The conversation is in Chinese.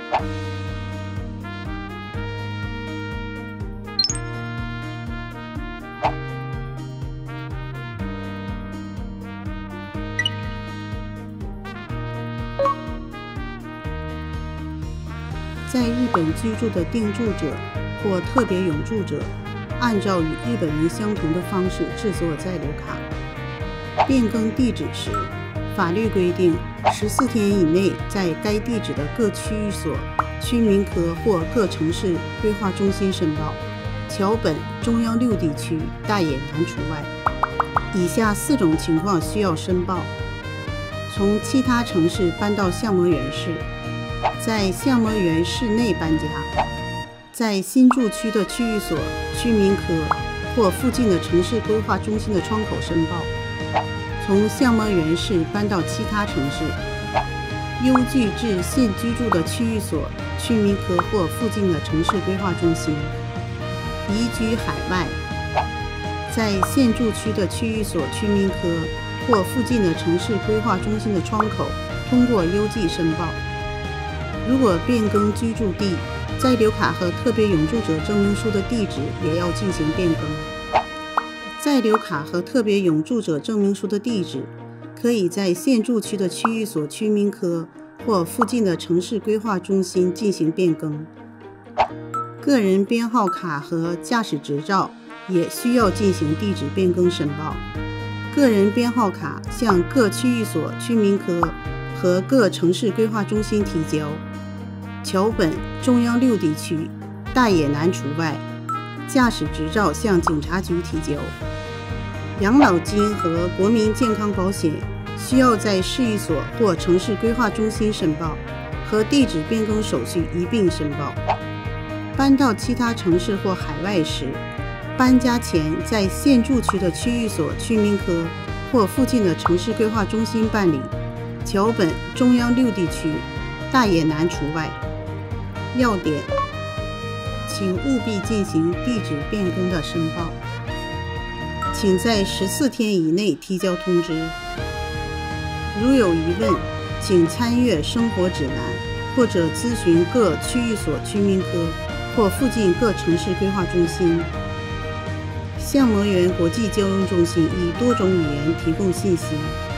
在日本居住的定住者或特别永住者，按照与日本人相同的方式制作在留卡。变更地址时，法律规定14天以内在该地址的各区域所、区民科或各城市规划中心申报，桥本、中央6地区、大野南除外。以下4种情况需要申报：从其他城市搬到相模原市，在相模原市内搬家，在新住区的区域所、区民科或附近的城市规划中心的窗口申报；从相模原市搬到其他城市，邮寄至现居住的区域所、区民科或附近的城市规划中心；移居海外，在现住区的区域所、区民科或附近的城市规划中心的窗口通过邮寄申报。如果变更居住地，在留卡和特别永住者证明书的地址也要进行变更。在留卡和特别永住者证明书的地址，可以在现住区的区域所、区民科或附近的城市规划中心进行变更。个人编号卡和驾驶执照也需要进行地址变更申报。个人编号卡向各区域所、区民科和各城市规划中心提交，桥本、中央6地区、大野南除外。驾驶执照向警察局提交。养老金和国民健康保险需要在市役所或城市规划中心申报，和地址变更手续一并申报。搬到其他城市或海外时，搬家前在现住区的区域所、区民科或附近的城市规划中心办理，桥本、中央6地区、大野南除外。要点：请务必进行地址变更的申报，请在14天以内提交通知。如有疑问，请参阅生活指南，或者咨询各区域所、区民科或附近各城市规划中心。相模原国际交流中心以多种语言提供信息。